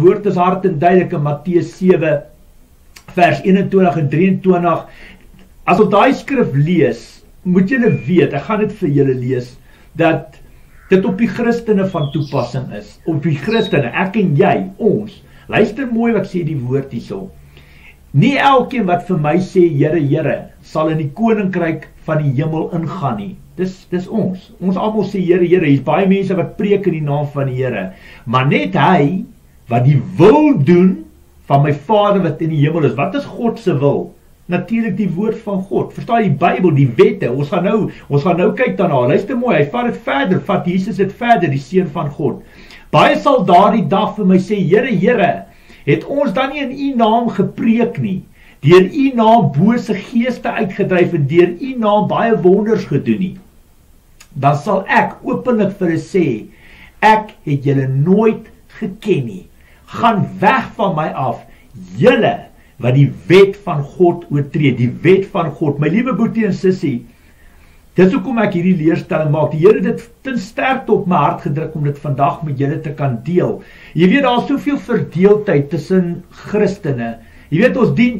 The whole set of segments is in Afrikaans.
woord is hard en duidelik in Matteus 7 vers 21 en 23. As ons daai skrif lees, moet julle weet, ek gaan dit vir julle lees, dat dit op die Christene van toepassing is. Op die Christene, ek en jy, ons. Luister mooi wat sê die woord hierso. Nie elkeen wat vir my sê, Here, Here, sal in die koninkryk van die hemel ingaan nie. Dis ons. Ons almal sê, Here, Here. Hier's baie mense wat preek in die naam van die Here. Maar net hy, wat die wil doen van my Vader wat in die hemel is. Wat is God se wil? Natuurlik die woord van God. Verstaan die Bybel, die wette. Ons gaan nou kyk daarna. Luister mooi, hy vat dit verder. Vat Jesus dit verder, die seun van God. Baie sal daardie dag vir my sê, Here, Here, het ons dan nie in u naam gepreek nie, deur u naam bose geeste uitgedryf en deur u naam baie wonders gedoen nie. Dan sal ek openlik vir hulle sê, ek het julle nooit geken nie. Gaan weg van my af, julle wat die wet van God oortree, die wet van God. My liewe boetie en sussie, dis hoekom ek hierdie leerstelling maak. Die Here het dit ten sterkte op my hart gedruk om dit vandag met julle te kan deel. Jy weet, daar is soveel verdeeldheid tussen Christene. Jy weet, ons dien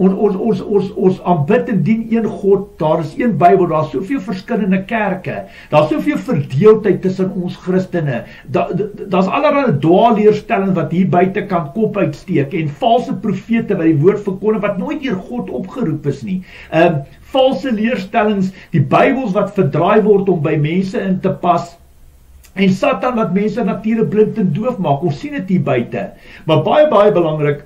ons aanbid en dien een God. Daar is een Bybel, daar is soveel verskillende kerke. Daar is soveel verdeeldheid tussen ons Christene. Daar's allerlei dwaalleerstellings wat hier buite kan kop uitsteek en valse profete wat die woord verkondig wat nooit deur God opgeroep is nie. Valse leerstellings, die Bybels wat verdraai word om by mense in te pas, en Satan wat mense natuurlik blind en doof maak. Ons sien dit hier buite. Maar baie belangrik,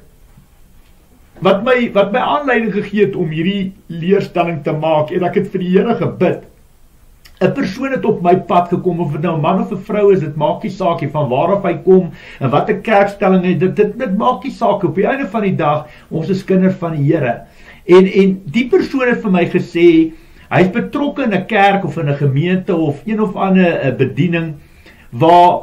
wat my aanleiding gegee het om hierdie leerstelling te maak, en ek het vir die Here gebid. 'n Persoon het op my pad gekom, of het nou 'n man of 'n vrou is, dit maak nie saak nie, van waar of hy kom, en wat 'n kerkstelling het, dit maak nie saak. Op die einde van die dag, ons is kinders van die Here. En die persoon het vir my gesê, hy is betrokke in 'n kerk of in 'n gemeente of een of ander bediening waar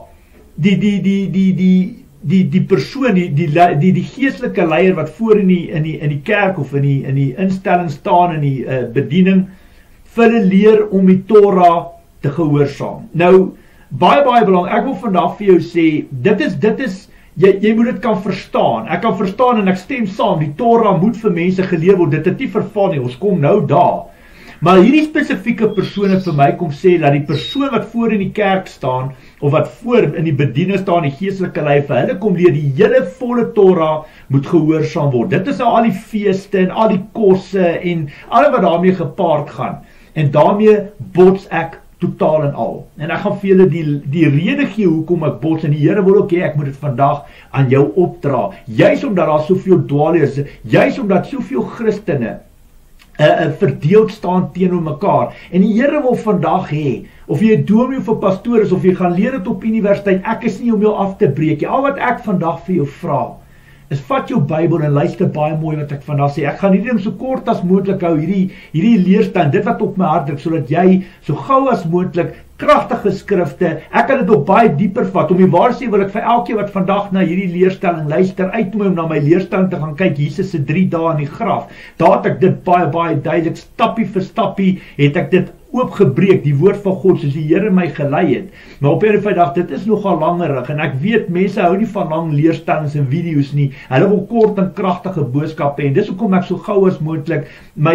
die persoon, die geestelike leier wat voor in die kerk of in die instelling staan in die bediening, vir hulle leer om die Torah te gehoorsaam. Nou, baie belangrik, ek wil vandag vir jou sê, dit is jy moet dit kan verstaan. Ek kan verstaan en ek stem saam, die Torah moet vir mense geleer word, dit het nie verval nie, ons kom nou daar. Maar hierdie spesifieke persoon het vir my kom sê, dat die persoon wat voor in die kerk staan, of wat voor in die bediening staan, die geestelike leier, vir hulle kom leer, die hele volle Torah moet gehoorsaam word. Dit is nou al die feeste en al die kosse en alles wat daarmee gepaard gaan. En daarmee bots ek totaal en al. En ek gaan vir julle die rede gee hoekom ek bots, en die Here wil ook hê ek moet dit vandag aan jou opdra. Juis omdat daar soveel dwaalleers is, juis omdat soveel Christene verdeeld staan teenoor mekaar. En die Here wil vandag hê, of jy 'n dominee of 'n pastoor is, of jy gaan leer dit op universiteit, ek is nie om jou af te breek nie. Al wat ek vandag vir jou vra, is vat jou Bybel en luister baie mooi wat ek vandag sê. Ek gaan hierdie ding so kort as moontlik hou, hierdie leerstand, dit wat op my hart druk, sodat jy so gou as moontlik kragtige skrifte, ek kan dit op baie dieper vat. Om die waar sê wil ek vir elkeen wat vandag na hierdie leerstelling luister, uitnooi om na my leerstelling te gaan kyk, Jesus se 3 dae in die graf. Daar het ek dit baie duidelik, stappie vir stappie, het ek dit oopgebreek, die woord van God, soos die Here my gelei het. Maar op 'n dag, dit is nogal langerig, en ek weet, mense hou nie van lang leerstellings en video's nie, hulle wil kort en kragtige boodskappe, en dis hoekom ek so gou as moontlik,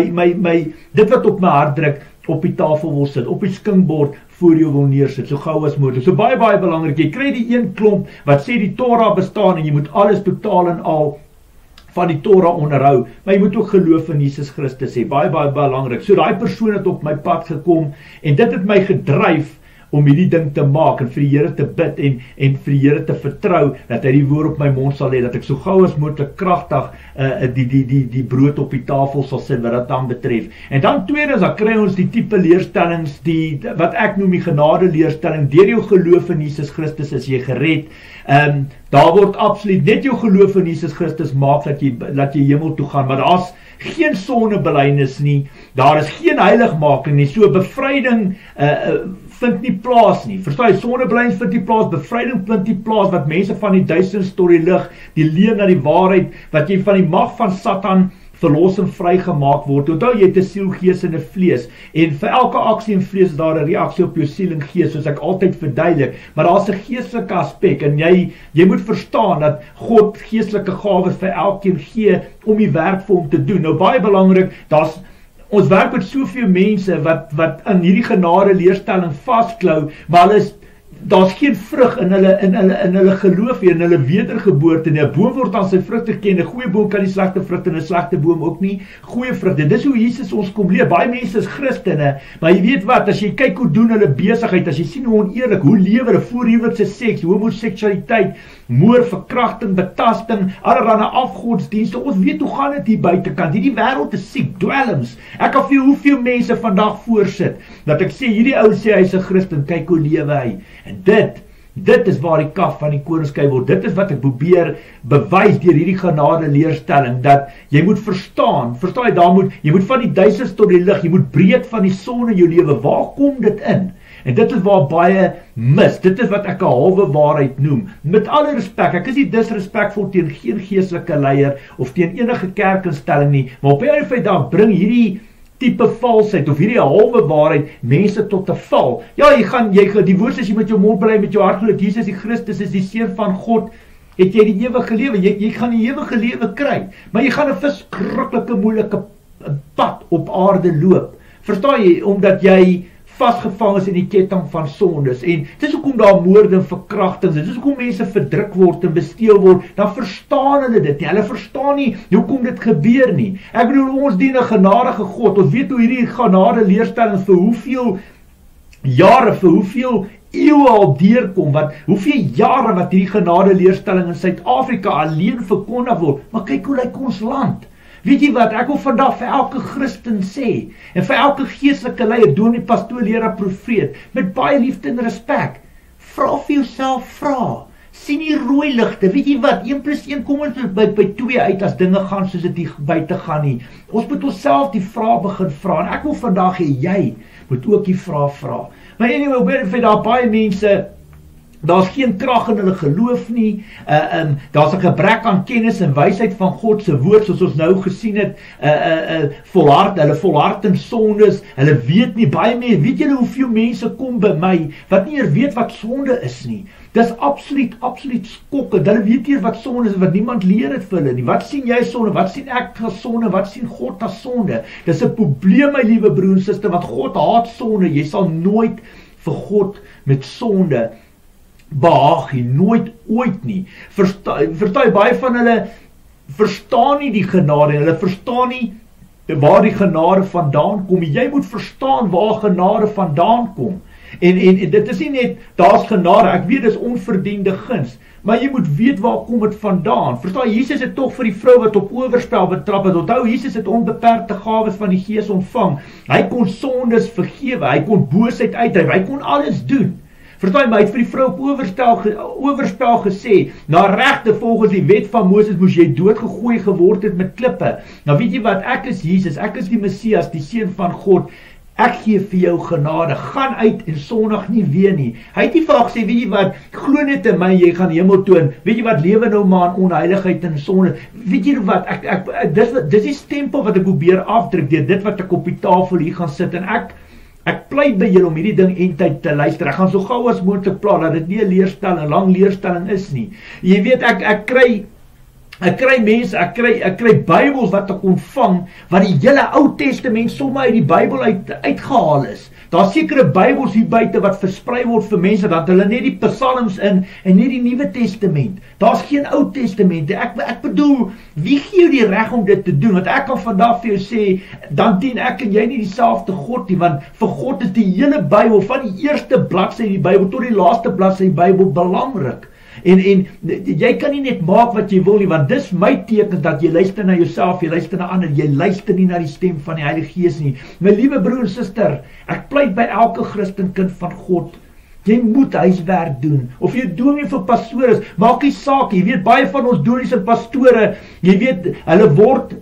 dit wat op my hart druk, op die tafel wil sit, op die skinkbord, voor jou wil neersit, so gou as moontlik. So baie belangrik, jy kry die een klomp, wat sê die Torah bestaan, en jy moet alles totaal en al, van die Torah onderhou, maar jy moet ook geloof in Jesus Christus hê, baie belangrik. So daai persoon het op my pad gekom, en dit het my gedryf, om hierdie ding te maak, en vir die Here te bid, en vir die Here te vertrou, dat hy die woord op my mond sal hê, dat ek so gou as moontlik kragtig, die brood op die tafel sal sit, wat dit dan betref. En dan tweedens, dan kry ons die tipe leerstellings, wat ek noem die genade leerstelling, deur jou geloof in Jesus Christus is jy gered. Daar word absoluut net jou geloof in Jesus Christus maak, dat jy hemel toe gaan, maar daar's geen sondebelydenis nie, daar is geen heiligmaking nie, so bevryding, vind nie plaas nie. Verstaan jy, sondebelydenis vind nie plaas, bevryding vind nie plaas, wat mense van die duisendstorie lig, die leer na die waarheid, wat jy van die mag van Satan verlossing vrygemaak word. Onthou jy het 'n siel, gees en 'n vlees. En vir elke aksie en vlees is daar 'n reaksie op jou siel en gees, soos ek altyd verduidelik. Maar daar's 'n geestelike aspek en jy moet verstaan dat God geestelike gawes vir elkeen gee om die werk vir hom te doen. Nou baie belangrik, ons werk met soveel mense wat in hierdie genade leerstelling vasklou, maar daar's geen vrug in hulle geloof nie, in hulle wedergeboorte nie. 'n boom word aan sy vrugte ken. 'n goeie boom kan nie slegte vrugte en 'n slegte boom ook nie goeie vrugte. Dis hoe Jesus ons kom leer. Baie mense is Christene, maar jy weet wat, as jy kyk hoe doen hulle besigheid, as jy sien hoe oneerlik, hoe lewe hulle, voorhuwelikse seks, homoseksualiteit, moord, verkrachting, betasting, allerlei afgodsdienste. Ons weet hoe gaan dit hier buitekant. Hierdie wêreld is siek, dwelms. Ek kan vir hoeveel mense vandag voorsit dat ek sê hierdie ou sê hy's 'n Christen, kyk hoe lewe hy. En dit is waar die kaf van die koningskyk word. Dit is wat ek probeer bewys deur hierdie genade leerstelling, dat jy moet verstaan jy moet van die duisends tot die lig, jy moet breek van die son in jou lewe. Waar kom dit in? En dit is waar baie mis. Dit is wat ek 'n halwe waarheid noem. Met alle respek, ek is nie disrespekvol teen geen geestelike leier of teen enige kerkinstelling nie, maar op 'n einde van die dag bring hierdie tipe valsheid of hierdie halwe waarheid mense tot 'n val. Ja, die woord sê jy met jou mond bely, met jou hart glo dat Jesus die Christus is die seun van God, het jy die ewige lewe. Jy gaan die ewige lewe kry, maar jy gaan 'n verskriklike moeilike pad op aarde loop. Verstaan jy? Omdat jy vasgevang is in die ketting van sondes. En dis hoekom daar moorde en verkrachtings is. Dis hoekom mense verdruk word en besteel word. Dan verstaan hulle dit nie. Hulle verstaan nie hoekom dit gebeur nie. Ek bedoel, ons dien 'n genadige God. Ons weet hoe hierdie genade leerstellings vir hoeveel jare, vir hoeveel eeue al deurkom, hoeveel jare wat hierdie genade leerstelling in Suid-Afrika alleen verkondig word. Maar kyk hoe lyk ons land. Weet jy wat, ek wil vandag vir elke Christen sê, en vir elke geestelike leier, dominee, pastoor, leraar, profeet, met baie liefde en respek, vra vir jouself, sien die rooi ligte, weet jy wat, 1 + 1 kom ons by 2 uit, as dinge gaan soos dit hier buite gaan nie. Ons moet onsself die vraag begin vra, en ek wil vandag hê, jy moet ook die vraag vra. Maar anyway, vir daar baie mense, daar's geen krag in hulle geloof nie, daar's 'n gebrek aan kennis en wysheid van God se woord, soos ons nou gesien het, hulle volhard in sondes, hulle weet nie, baie mense, weet julle hoeveel mense kom by my, wat nie eers weet wat sonde is nie. Dis absoluut skokkend, hulle weet nie wat sonde is, wat niemand leer het vir hulle nie. Wat sien jy as sonde, wat sien ek as sonde, wat sien God as sonde? Dis 'n probleem, my liewe broer en suster, want God haat sonde. Jy sal nooit vir God met sonde behaag nie, nooit ooit nie. Verstaan baie van hulle verstaan nie die genade, hulle verstaan nie waar die genade vandaan kom. Jy moet verstaan waar genade vandaan kom. En dit is nie net, daar's genade, ek weet dis onverdiende guns, maar jy moet weet waar kom dit vandaan. Verstaan, Jesus het tog vir die vrou wat op oorspel betrap het, onthou, Jesus het onbeperkte gawes van die Gees ontvang. Hy kon sondes vergewe, hy kon boosheid uitdryf, hy kon alles doen. Verstaan, maar hy het vir die vrou op oorspel gesê, na regte volgens die wet van Moses moes jy doodgegooi geword het met klippe. Nou weet jy wat, ek is Jesus, ek is die Messias, die seun van God. Ek gee vir jou genade, gaan uit en sondig nie weer nie. Hy het nie vir haar gesê, weet jy wat, glo net in my, jy gaan hemel toe, weet jy wat, lewe nou maar in onheiligheid en sonde. Weet jy wat, dis die stempel wat ek probeer afdruk, dit wat ek op die tafel hier gaan sit, en ek pleit by julle om hierdie ding eintyd te luister. Ek gaan so gou as moontlik plaas, dat dit nie 'n leerstelling, 'n lang leerstelling is nie. Jy weet, ek kry Bybels wat ek ontvang, wat die hele Ou Testament sommer uit die Bybel uitgehaal is. Daar's sekere Bybels hier buite wat versprei word vir mense, dat hulle net die Psalms in, en net die Nuwe Testament. Daar's geen Ou Testamente. Ek bedoel, wie gee jou die reg om dit te doen? Want ek kan vandag vir jou sê, dan dien ek en jy nie dieselfde God nie, want vir God is die hele Bybel, van die eerste bladsy in die Bybel tot die laaste bladsy in die Bybel belangrik. En jy kan nie net maak wat jy wil nie, want dis my teken dat jy luister na jouself, jy luister na ander, jy luister nie na die stem van die Heilige Gees nie. My liewe broer en suster, ek pleit by elke Christenkind van God, jy moet huiswerk doen, of jy dominee vir pastoor is, maak nie saak, jy weet, baie van ons dominees en pastore, jy weet, hulle word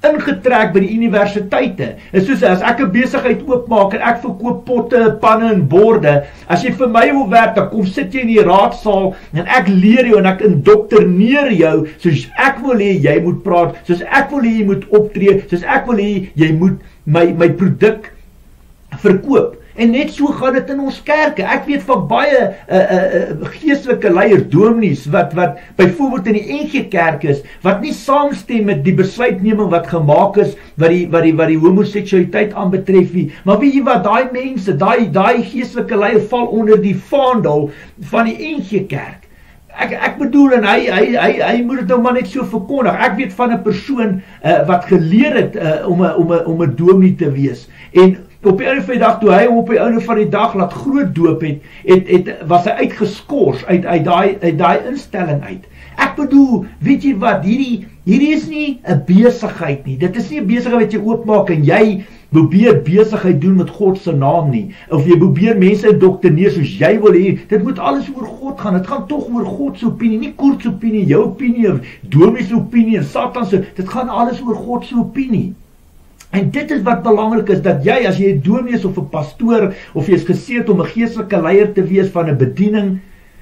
ingetrek by die universiteite. Is soos as ek 'n besigheid oopmaak en ek verkoop potte, panne en borde, as jy vir my wil werk, dan kom sit jy in die raadsaal en ek leer jou en ek indoktrineer jou soos ek wil hê jy moet praat, soos ek wil hê jy moet optree, soos ek wil hê jy moet my produk verkoop. En net so gaan dit in ons kerke. Ek weet van baie geestelike leiers, dominees, wat byvoorbeeld in die NG Kerk is, wat nie saamstem met die besluitneming wat gemaak is, wat die homoseksualiteit aanbetref nie. Maar weet jy wat, daai mense, daai geestelike leier val onder die vaandel van die NG Kerk. Ek bedoel, en hy moet het nou maar net so verkondig. Ek weet van 'n persoon wat geleer het om 'n dominee te wees. En op die einde van die dag, toe hy op die einde van die dag laat groot doop was hy uitgeskors uit daai instelling uit. Ek bedoel, weet jy wat, hierdie is nie 'n besigheid nie. Dit is nie 'n besigheid wat jy oopmaak en jy probeer besigheid doen met God se naam nie. Of jy probeer mense indoktrineer soos jy wil hê. Dit moet alles oor God gaan. Dit gaan tog oor God se opinie, nie Kurt se opinie, jou opinie, of dominee se opinie en Satan se. Dit gaan alles oor God se opinie. En dit is wat belangrik is, dat jy, as jy 'n dominee is of 'n pastoor, of jy is geseënd om 'n geestelike leier te wees van 'n bediening,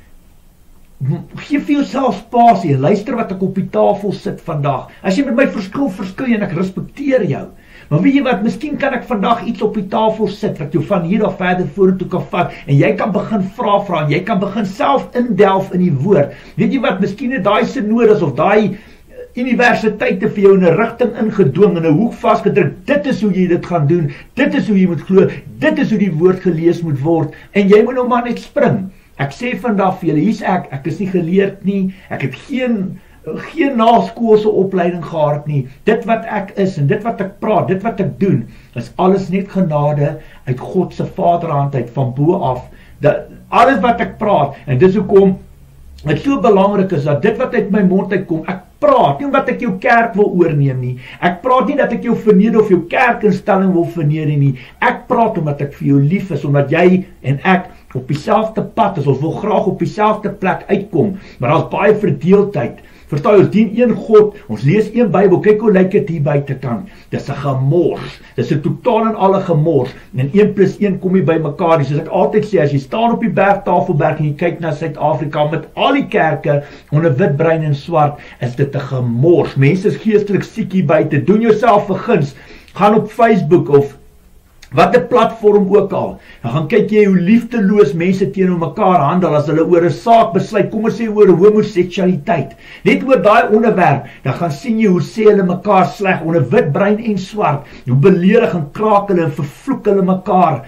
gee vir jouself spasie, luister wat ek op die tafel sit vandag. As jy met my verskil jy en ek respekteer jou. Maar weet jy wat, miskien kan ek vandag iets op die tafel sit, wat jou van hier af verder vorentoe kan vat, en jy kan begin vra, en jy kan begin self indelf in die woord. Weet jy wat, miskien het daai synodes of daai universiteite vir jou in 'n rigting ingedwing, in 'n hoek vasgedruk. Dit is hoe jy dit gaan doen, dit is hoe jy moet glo, dit is hoe die woord gelees moet word, en jy moet nou maar net spring. Ek sê vandag vir julle, hier's ek is nie geleerd nie, ek het geen naskoolse opleiding gehad nie. Dit wat ek is, en dit wat ek praat, dit wat ek doen, is alles net genade uit God se vaderhand uit, van bo af. Alles wat ek praat, en dis hoekom het so belangrik is, dat dit wat uit my mond uitkom, ek praat, nie omdat ek jou kerk wil oorneem nie. Ek praat nie dat ek jou verneder of jou kerkinstelling wil verneder nie. Ek praat omdat ek vir jou lief is, omdat jy en ek op dieselfde pad is, ons wil graag op dieselfde plek uitkom, maar daar's baie verdeeldheid. Verstaan, ons dien een God, ons lees een Bybel, kyk hoe lyk dit hier buitekant. Dis 'n gemors, dis 'n totaal en alle gemors, en 1 + 1 kom nie by mekaar nie. Soos ek altyd sê, as jy staan op die berg Tafelberg en jy kyk na Suid-Afrika met al die kerke onder wit, bruin en swart, is dit 'n gemors. Mense is geestelik siek hier buite. Doen jouself 'n guns, gaan op Facebook of wat 'n platform ook al, dan gaan kyk jy hoe liefdeloos mense teenoor mekaar handel as hulle oor 'n saak besluit, kom ons sê oor homoseksualiteit, net oor daai onderwerp, dan gaan sien jy hoe sê hulle mekaar sleg, onder wit, bruin en swart, hoe beledig en kraak hulle en vervloek hulle mekaar,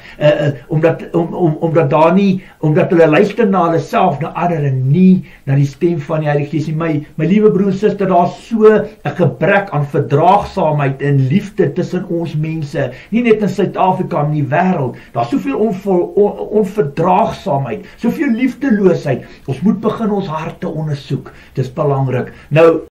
omdat hulle luister na hulle self, na ander en nie na die stem van die Heilige Gees. My liewe broer en suster, daar's so 'n gebrek aan verdraagsaamheid en liefde tussen ons mense, nie net in Suid-Afrika, in die wêreld. Daar's soveel onverdraagsaamheid, soveel liefdeloosheid. Ons moet begin ons harte ondersoek. Dis belangrik. Nou